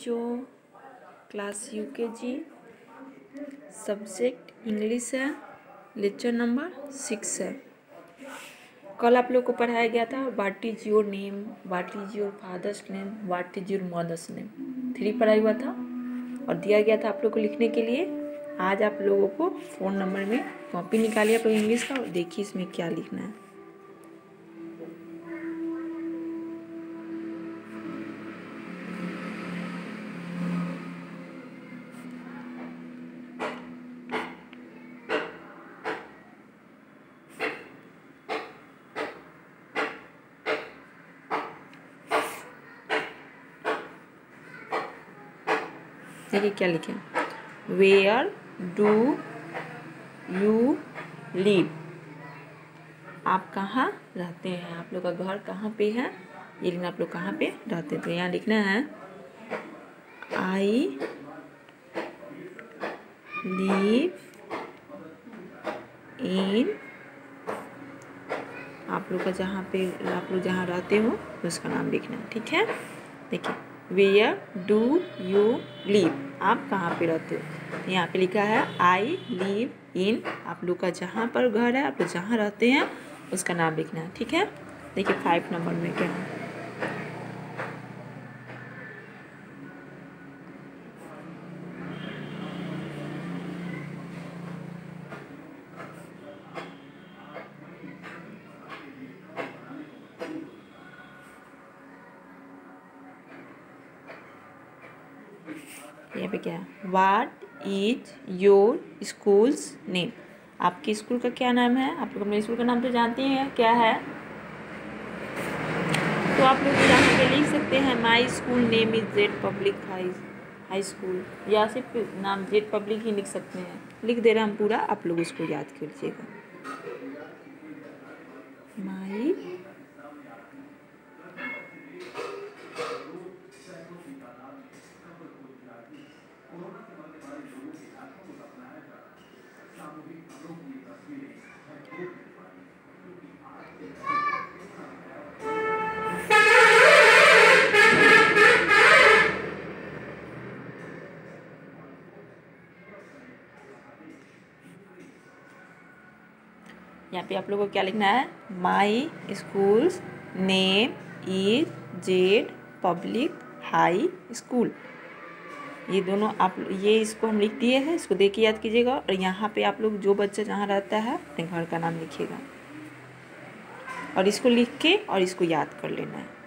बच्चों, class UKG, subject English है, lecture number 6 है। कल आप लोग को पढ़ाया गया था what is your name, what is your father's name, what is your mother's name. 3 पढ़ाई हुआ था और दिया गया था आप लोग को लिखने के लिए। आज आप लोगों को फ़ोन नंबर में कॉपी निकालिए आप लोग इंग्लिश का और देखिए इसमें क्या लिखना है। देखिए क्या लिखे, वेयर डू यू लिव, आप कहाँ रहते हैं, आप लोग का घर कहाँ पे है, ये लिखना आप लोग कहाँ पे रहते थे। यहाँ लिखना है आई लिव इन, आप लोग का जहाँ पे आप लोग जहाँ रहते हो उसका नाम लिखना है, ठीक है। देखिए वेयर डू यू लिव, आप कहाँ पे रहते हो। यहाँ पे लिखा है आई लिव इन, आप लोग का जहाँ पर घर है, आप लोग जहाँ रहते हैं उसका नाम लिखना है, ठीक है। देखिए 5 नंबर में क्या है, यहाँ पे क्या है, what is your school's name, आपके स्कूल का क्या नाम है। आप लोग अपने स्कूल का नाम तो जानते हैं क्या है, तो आप लोग यहाँ पे लिख सकते हैं my school name is Z public high school, या सिर्फ नाम जेड पब्लिक ही लिख सकते हैं। लिख दे रहे हम पूरा, आप लोग उसको याद कीजिएगा। माई यहाँ पे आप लोगों को क्या लिखना है, my school's name is Z public high school. ये दोनों आप ये इसको हम लिख दिए हैं, इसको देख के याद कीजिएगा। और यहाँ पे आप लोग जो बच्चा जहाँ रहता है अपने घर का नाम लिखिएगा और इसको लिख के और इसको याद कर लेना है।